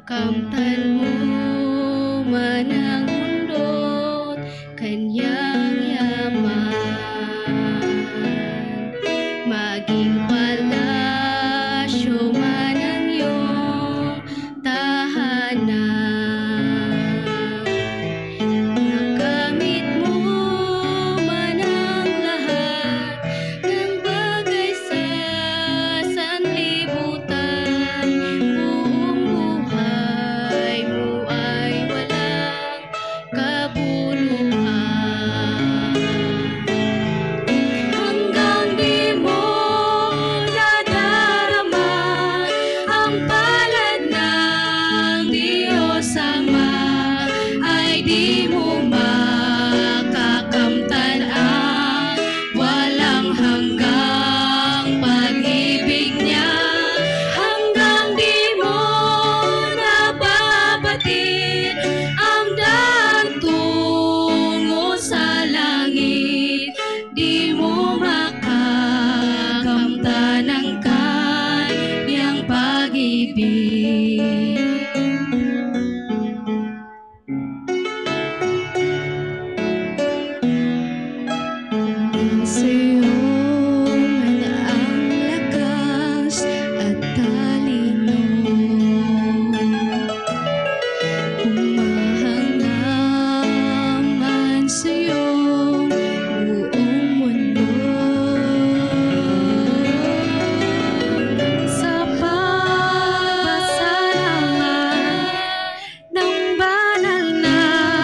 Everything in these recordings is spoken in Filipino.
Kamtan mo man ang mundo't kanyang yaman, maging palasyo man ang iyong tahanan. Nakamit mo man ang lahat ng bagay sa sanlibutan, buong buhay mo ay walang kabuluhan. Hanggang di mo nadarama ang palad ng Diyos Ama, ay di mo makakamtan ang walang hanggang pag-ibig niya. Hanggang di mo nababatid ang daan tungo sa langit, di mo makakamtan ang kanyang pag-ibig. Sa'yo man ang lakas at talino, humahanggaman sa'yo buong mundo. Sa pagpasalamatan ng banal na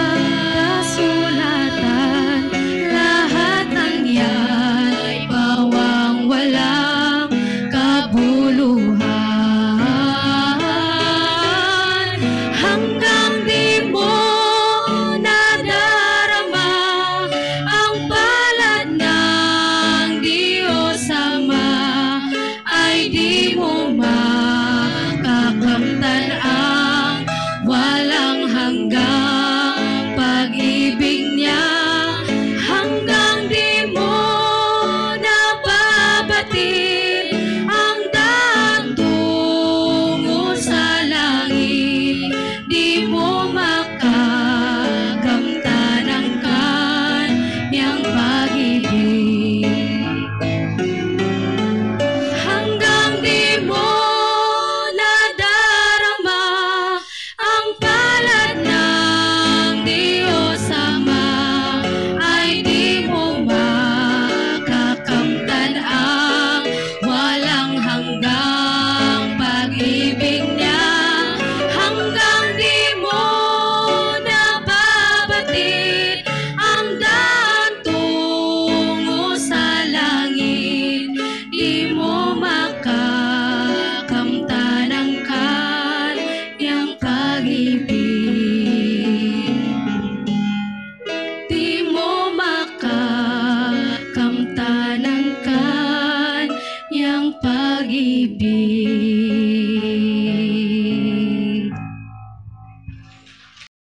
kasulatan, lahat ng yan ay pawang walang kabuluhan. Hanggang di mo nadarama ang palad ng Diyos Ama, ay di mo makakamtan ang walang hanggang pag-ibig niya. Hanggang di mo nababatid ang daan tungo sa langit, di mo makakamtan ang kanyang pag-ibig. Hanggang di mo nadarama ang palad ng Diyos Ama, ay di mo makakamtan ang walang hanggang pag-ibig niya. Hanggang di mo nababatid ang daan tungo sa langit, di mo makakamtan ang kanyang pag-ibig. Di mo makakamtan ang kanyang pag-ibig.